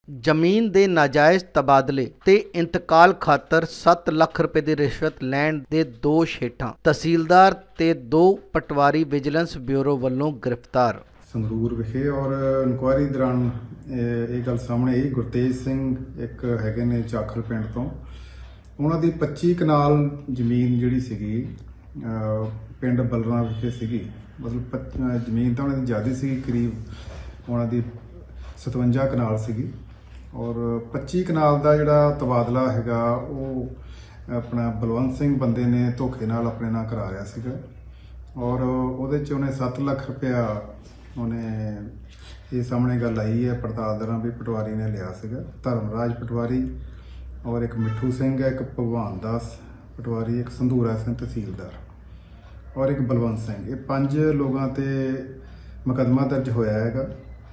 ਜ਼ਮੀਨ ਦੇ ਨਾਜਾਇਜ਼ ਤਬਾਦਲੇ ਤੇ ਇੰਤਕਾਲ ਖਾਤਰ 7 ਲੱਖ ਰੁਪਏ ਦੀ ਰਿਸ਼ਵਤ ਲੈਣ ਦੇ ਦੋਸ਼ ਹੇਠਾਂ ਤਹਿਸੀਲਦਾਰ ਤੇ 2 ਪਟਵਾਰੀ ਵਿਜੀਲੈਂਸ ਬਿਊਰੋ ਵੱਲੋਂ ਗ੍ਰਿਫਤਾਰ। ਸੰਗਰੂਰ ਵਿਖੇ ਔਰ ਇਨਕੁਆਇਰੀ ਦੌਰਾਨ ਇਹ ਗੱਲ ਸਾਹਮਣੇ ਆਈ। ਗੁਰਤੇਜ ਸਿੰਘ ਇੱਕ ਹੈਗੇ ਨੇ ਚਾਖਲ ਪਿੰਡ ਤੋਂ, ਉਹਨਾਂ ਦੀ 25 ਕਨਾਲ ਜ਼ਮੀਨ ਜਿਹੜੀ ਸੀਗੀ ਪਿੰਡ ਬਲਰਾਂ ਵਿਖੇ ਸੀਗੀ। ਮਤਲਬ ਜ਼ਮੀਨ ਤਾਂ ਉਹਨਾਂ ਦੀ ਜ਼ਿਆਦਾ ਸੀਗੀ, ਕਰੀਬ ਉਹਨਾਂ ਦੀ 57 ਕਨਾਲ ਸੀਗੀ ਔਰ 25 ਕਨਾਲ ਦਾ ਜਿਹੜਾ ਤਬਾਦਲਾ ਹੈਗਾ ਉਹ ਆਪਣਾ ਬਲਵੰਤ ਸਿੰਘ ਬੰਦੇ ਨੇ ਧੋਖੇ ਨਾਲ ਆਪਣੇ ਨਾਲ ਕਰਾ ਰਿਹਾ ਸੀਗਾ ਔਰ ਉਹਦੇ 'ਚ ਉਹਨੇ 7 ਲੱਖ ਰੁਪਇਆ ਉਹਨੇ, ਇਹ ਸਾਹਮਣੇ ਗੱਲ ਆਈ ਹੈ ਪੜਤਾਲ ਦੌਰਾਨ ਵੀ ਪਟਵਾਰੀ ਨੇ ਲਿਆ ਸੀਗਾ। ਧਰਮਰਾਜ ਪਟਵਾਰੀ ਔਰ ਇੱਕ ਮਿੱਠੂ ਸਿੰਘ ਹੈ, ਇੱਕ ਭਗਵਾਨ ਦਾਸ ਪਟਵਾਰੀ, ਇੱਕ ਸੰਧੂਰਾ ਸਿੰਘ ਤਹਿਸੀਲਦਾਰ ਔਰ ਇੱਕ ਬਲਵੰਤ ਸਿੰਘ, ਇਹ 5 ਲੋਕਾਂ ਤੇ ਮੁਕੱਦਮਾ ਦਰਜ ਹੋਇਆ ਹੈਗਾ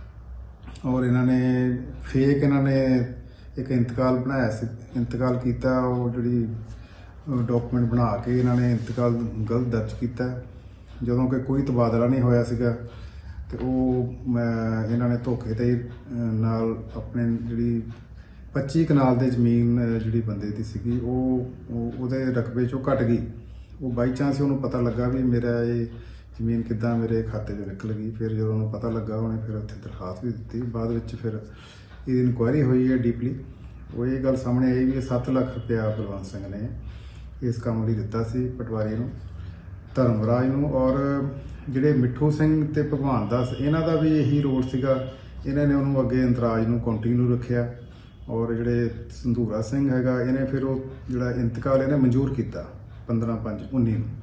ਔਰ ਇਹਨਾਂ ਨੇ ਫੇਕ ਇੱਕ ਇੰਤਕਾਲ ਬਣਾਇਆ ਸੀ, ਇੰਤਕਾਲ ਕੀਤਾ। ਉਹ ਜਿਹੜੀ ਡਾਕੂਮੈਂਟ ਬਣਾ ਕੇ ਇਹਨਾਂ ਨੇ ਇੰਤਕਾਲ ਗਲਤ ਦਰਜ ਕੀਤਾ, ਜਦੋਂ ਕਿ ਕੋਈ ਤਬਾਦਲਾ ਨਹੀਂ ਹੋਇਆ ਸੀਗਾ। ਤੇ ਉਹ ਇਹਨਾਂ ਨੇ ਧੋਖੇ ਤੇ ਨਾਲ ਆਪਣੇ ਜਿਹੜੀ 25 ਕਨਾਲ ਦੇ ਜ਼ਮੀਨ ਜਿਹੜੀ ਬੰਦੇ ਦੀ ਸੀਗੀ ਉਹਦੇ ਰਕਬੇ 'ਚੋਂ ਘਟ ਗਈ। ਉਹ ਬਾਈ ਚਾਂਸ ਉਹਨੂੰ ਪਤਾ ਲੱਗਾ ਵੀ ਮੇਰਾ ਇਹ ਜ਼ਮੀਨ ਕਿੱਦਾਂ ਮੇਰੇ ਖਾਤੇ 'ਚੋਂ ਨਿਕਲ ਗਈ। ਫਿਰ ਜਦੋਂ ਉਹਨੂੰ ਪਤਾ ਲੱਗਾ ਉਹਨੇ ਫਿਰ ਉੱਥੇ ਦਰਖਾਸਤ ਵੀ ਦਿੱਤੀ। ਬਾਅਦ ਵਿੱਚ ਫਿਰ ਇਹਦੀ ਇਨਕੁਆਇਰੀ ਹੋਈ ਹੈ ਡੀਪਲੀ। ਉਹ ਇਹ ਗੱਲ ਸਾਹਮਣੇ ਆਈ ਵੀ ਇਹ 7 ਲੱਖ ਰੁਪਇਆ ਬਲਵੰਤ ਸਿੰਘ ਨੇ ਇਸ ਕੰਮ ਲਈ ਦਿੱਤਾ ਸੀ ਪਟਵਾਰੀ ਨੂੰ, ਧਰਮਰਾਜ ਨੂੰ। ਔਰ ਜਿਹੜੇ ਮਿੱਠੂ ਸਿੰਘ ਤੇ ਭਗਵਾਨ ਦਾਸ, ਇਹਨਾਂ ਦਾ ਵੀ ਇਹੀ ਰੋਲ ਸੀਗਾ। ਇਹਨਾਂ ਨੇ ਉਹਨੂੰ ਅੱਗੇ ਇੰਤਰਾਜ ਨੂੰ ਕੰਟੀਨਿਊ ਰੱਖਿਆ ਔਰ ਜਿਹੜੇ ਸੰਧੂਰਾ ਸਿੰਘ ਹੈਗਾ, ਇਹਨੇ ਫਿਰ ਉਹ ਜਿਹੜਾ ਇੰਤਕਾਲ ਇਹਨੇ ਮਨਜ਼ੂਰ ਕੀਤਾ 15/5/19 ਨੂੰ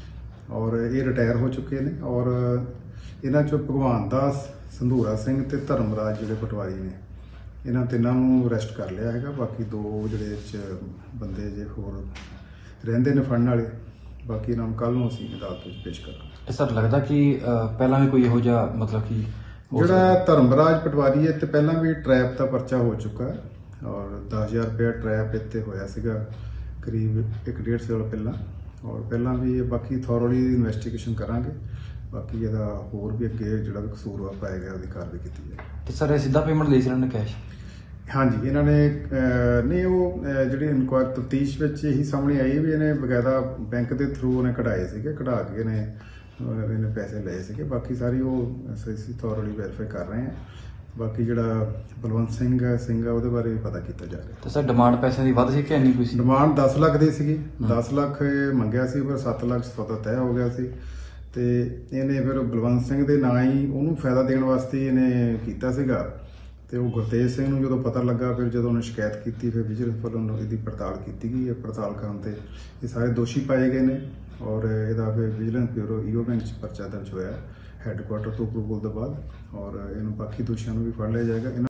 ਔਰ ਇਹ ਰਿਟਾਇਰ ਹੋ ਚੁੱਕੇ ਨੇ। ਔਰ ਇਹਨਾਂ 'ਚੋਂ ਭਗਵਾਨ ਦਾਸ, ਸੰਧੂਰਾ ਸਿੰਘ ਤੇ ਧਰਮਰਾਜ ਜਿਹੜੇ ਪਟਵਾਰੀ ਨੇ, ਇਹਨਾਂ ਤਿੰਨਾਂ ਨੂੰ ਅਰੈਸਟ ਕਰ ਲਿਆ ਹੈਗਾ। ਬਾਕੀ 2 ਜਿਹੜੇ 'ਚ ਬੰਦੇ ਜੇ ਹੋਰ ਰਹਿੰਦੇ ਨੇ ਫੜਨ ਵਾਲੇ, ਬਾਕੀ ਇਹਨਾਂ ਨੂੰ ਕੱਲ੍ਹ ਨੂੰ ਅਸੀਂ ਅਦਾਲਤ ਵਿੱਚ ਪੇਸ਼ ਕਰਾਂਗੇ। ਸਰ ਲੱਗਦਾ ਕਿ ਪਹਿਲਾਂ ਵੀ ਕੋਈ ਇਹੋ ਜਿਹਾ ਮਤਲਬ ਕਿ ਜਿਹੜਾ ਧਰਮਰਾਜ ਪਟਵਾਰੀ ਹੈ ਤੇ ਪਹਿਲਾਂ ਵੀ ਟਰੈਪ ਦਾ ਪਰਚਾ ਹੋ ਚੁੱਕਾ ਔਰ 10,000 ਰੁਪਇਆ ਟਰੈਪ ਇੱਥੇ ਹੋਇਆ ਸੀਗਾ ਕਰੀਬ 1-1.5 ਸਾਲ ਪਹਿਲਾਂ। ਔਰ ਪਹਿਲਾਂ ਵੀ ਬਾਕੀ ਥੋਰਲੀ ਇਨਵੈਸਟੀਗੇਸ਼ਨ ਕਰਾਂਗੇ। ਬਾਕੀ ਇਹਦਾ ਹੋਰ ਵੀ ਅੱਗੇ ਜਿਹੜਾ ਕਸੂਰਵਾਰ ਪਾਇਆ ਗਿਆ ਉਹਦੀ ਕਾਰਵਾਈ ਕੀਤੀ ਜਾਏ। ਤੇ ਸਰ ਇਹ ਸਿੱਧਾ ਪੇਮੈਂਟ ਲਈ ਸੀ ਇਹਨਾਂ ਨੇ ਕੈਸ਼? ਹਾਂਜੀ, ਇਹਨਾਂ ਨੇ ਨਹੀਂ, ਉਹ ਜਿਹੜੀ ਇਨਕੁਆਇਰੀ ਤਫਤੀਸ਼ ਵਿੱਚ ਇਹੀ ਸਾਹਮਣੇ ਆਈ ਵੀ ਇਹਨੇ ਬਕਾਇਦਾ ਬੈਂਕ ਦੇ ਥਰੂ ਉਹਨੇ ਕਢਾਏ ਸੀਗੇ, ਕਢਾ ਕੇ ਇਹਨੇ ਪੈਸੇ ਲਏ ਸੀਗੇ। ਬਾਕੀ ਸਾਰੀ ਉਹ ਅਸੀਂ ਥੋਰਲੀ ਵੈਰੀਫਾਈ ਕਰ ਰਹੇ ਹਾਂ। ਬਾਕੀ ਜਿਹੜਾ ਬਲਵੰਤ ਸਿੰਘ ਆ ਉਹਦੇ ਬਾਰੇ ਵੀ ਪਤਾ ਕੀਤਾ ਜਾ ਰਿਹਾ। ਤੇ ਸਰ ਡਿਮਾਂਡ ਪੈਸਿਆਂ ਦੀ ਵੱਧ ਸੀ ਕਿ ਇੰਨੀ ਕੋਈ ਸੀ? ਡਿਮਾਂਡ 10 ਲੱਖ ਦੀ ਸੀਗੀ, 10 ਲੱਖ ਮੰਗਿਆ ਸੀ ਪਰ 7 ਲੱਖ ਸੌਦਾ ਤੈਅ ਹੋ ਗਿਆ ਸੀ। ਤੇ ਇਹਨੇ ਫਿਰ ਬਲਵੰਤ ਸਿੰਘ ਦੇ ਨਾਂ ਹੀ ਉਹਨੂੰ ਫਾਇਦਾ ਦੇਣ ਵਾਸਤੇ ਇਹਨੇ ਕੀਤਾ ਸੀਗਾ। ਤੇ ਉਹ ਗੁਰਤੇਜ ਸਿੰਘ ਨੂੰ ਜਦੋਂ ਪਤਾ ਲੱਗਾ, ਫਿਰ ਜਦੋਂ ਉਹਨੇ ਸ਼ਿਕਾਇਤ ਕੀਤੀ, ਫਿਰ ਵਿਜੀਲੈਂਸ ਵੱਲੋਂ ਇਹਦੀ ਪੜਤਾਲ ਕੀਤੀ ਗਈ ਹੈ। ਪੜਤਾਲ ਕਰਨ ਤੇ ਇਹ ਸਾਰੇ ਦੋਸ਼ੀ ਪਾਏ ਗਏ ਨੇ ਔਰ ਇਹਦਾ ਫਿਰ ਵਿਜੀਲੈਂਸ ਬਿਊਰੋ ਈਓ ਬੈਂਕ 'ਚ ਪਰਚਾ ਦਰਜ ਹੋਇਆ ਹੈੱਡਕੁਆਟਰ ਤੋਂ ਅਪਰੂਵਲ ਤੋਂ ਬਾਅਦ ਔਰ ਇਹਨੂੰ ਬਾਕੀ ਦੋਸ਼ੀਆਂ ਨੂੰ ਵੀ ਫੜ ਲਿਆ ਜਾਏਗਾ।